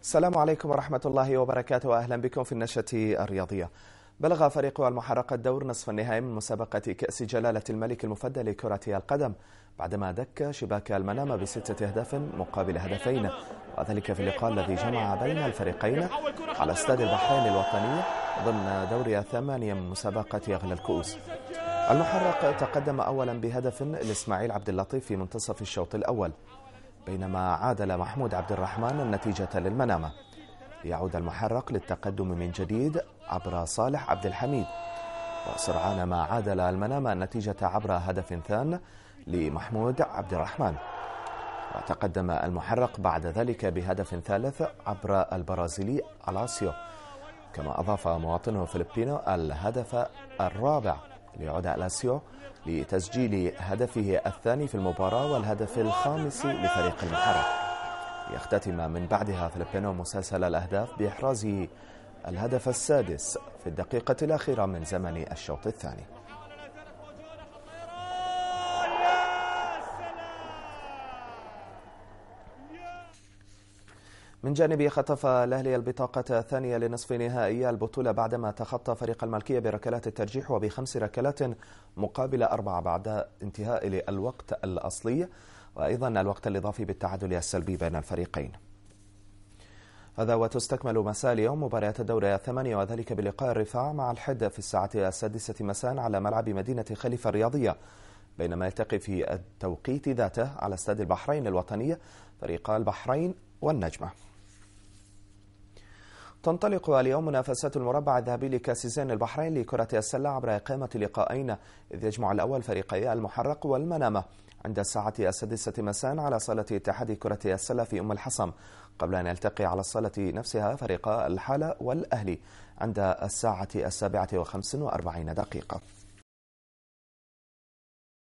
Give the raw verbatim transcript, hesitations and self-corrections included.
السلام عليكم ورحمة الله وبركاته، وأهلا بكم في النشرة الرياضية. بلغ فريق المحرق الدور نصف النهائي من مسابقة كأس جلالة الملك المفدى لكرة القدم بعدما دك شباك المنامة بستة أهداف مقابل هدفين، وذلك في اللقاء الذي جمع بين الفريقين على استاد البحرين الوطني ضمن دوري الثمانية من مسابقة أغلى الكؤوس. المحرق تقدم أولا بهدف لإسماعيل عبد اللطيف في منتصف الشوط الأول، بينما عادل محمود عبد الرحمن النتيجة للمنامة، ليعود المحرق للتقدم من جديد عبر صالح عبد الحميد، وسرعان ما عادل المنامة النتيجة عبر هدف ثان لمحمود عبد الرحمن، وتقدم المحرق بعد ذلك بهدف ثالث عبر البرازيلي ألاسيو، كما أضاف مواطنه فيليبينو الهدف الرابع ليعود ألاسيو لتسجيل هدفه الثاني في المباراة والهدف الخامس لفريق المحرق، ليختتم من بعدها فيليبينو مسلسل الأهداف بإحراز الهدف السادس في الدقيقة الأخيرة من زمن الشوط الثاني. من جانبه خطف الأهلي البطاقة الثانية لنصف نهائي البطولة بعدما تخطى فريق الملكية بركلات الترجيح وبخمس ركلات مقابل أربعة بعد انتهاء الوقت الأصلي وأيضا الوقت الإضافي بالتعادل السلبي بين الفريقين. هذا وتستكمل مساء اليوم مباريات الدوري الثمانية، وذلك بلقاء الرفاع مع الحد في الساعة السادسة مساء على ملعب مدينة خليفة الرياضية، بينما يلتقي في التوقيت ذاته على استاد البحرين الوطني فريقا البحرين والنجمة. تنطلق اليوم منافسات المربع الذهبي لكأس زين البحرين لكرة السلة عبر إقامة لقاءين، إذ يجمع الأول فريقي المحرق والمنامة عند الساعة السادسة مساء على صالة اتحاد كرة السلة في أم الحصم، قبل أن يلتقي على الصالة نفسها فريقا الحالة والأهلي عند الساعة السابعة وخمس وأربعين دقيقة.